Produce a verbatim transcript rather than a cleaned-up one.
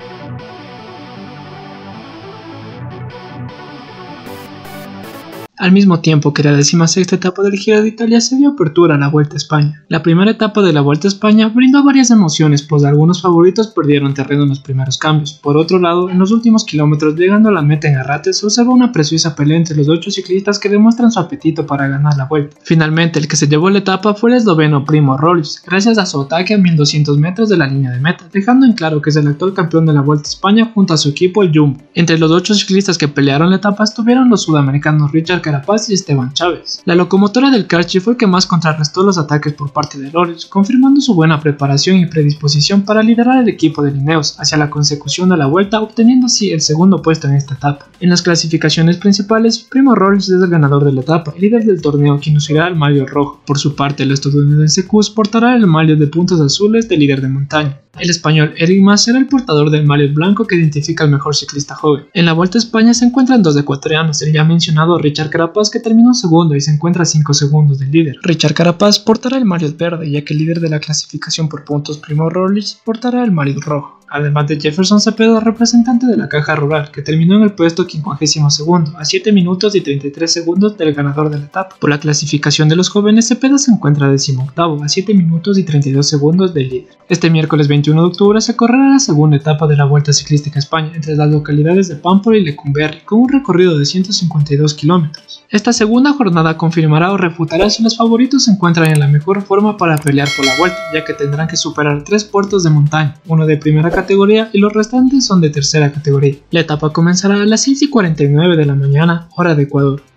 Al mismo tiempo que la decimasexta etapa del Giro de Italia se dio apertura a la Vuelta a España. La primera etapa de la Vuelta a España brindó varias emociones, pues algunos favoritos perdieron terreno en los primeros cambios. Por otro lado, en los últimos kilómetros, llegando a la meta en Arrate, se observó una preciosa pelea entre los ocho ciclistas que demuestran su apetito para ganar la Vuelta. Finalmente, el que se llevó la etapa fue el esloveno Primož Roglič, gracias a su ataque a mil doscientos metros de la línea de meta, dejando en claro que es el actual campeón de la Vuelta a España junto a su equipo el Jumbo. Entre los ocho ciclistas que pelearon la etapa estuvieron los sudamericanos Richard Carapaz y Esteban Chávez. La locomotora del Carchi fue el que más contrarrestó los ataques por parte de Roglič, confirmando su buena preparación y predisposición para liderar el equipo de Ineos hacia la consecución de la Vuelta, obteniendo así el segundo puesto en esta etapa. En las clasificaciones principales, Primož Roglič es el ganador de la etapa, el líder del torneo, quien lucirá el malio rojo. Por su parte, el estadounidense Kuss portará el malio de puntos azules de líder de montaña. El español Eric Mas será el portador del malio blanco que identifica al mejor ciclista joven. En la Vuelta a España se encuentran dos ecuatorianos, el ya mencionado Richard Carapaz, que terminó segundo y se encuentra a cinco segundos del líder. Richard Carapaz portará el malio verde, ya que el líder de la clasificación por puntos Primož Roglič portará el malio rojo. Además de Jefferson Cepeda, representante de la Caja Rural, que terminó en el puesto quincuagésimo segundo, a siete minutos y treinta y tres segundos del ganador de la etapa. Por la clasificación de los jóvenes, Cepeda se encuentra decimoctavo, a siete minutos y treinta y dos segundos del líder. Este miércoles veintiuno de octubre se correrá la segunda etapa de la Vuelta Ciclística a España, entre las localidades de Pamplona y Lecumberri, con un recorrido de ciento cincuenta y dos kilómetros. Esta segunda jornada confirmará o refutará si los favoritos se encuentran en la mejor forma para pelear por la Vuelta, ya que tendrán que superar tres puertos de montaña, uno de primera categoría y los restantes son de tercera categoría. La etapa comenzará a las seis y cuarenta y nueve de la mañana, hora de Ecuador.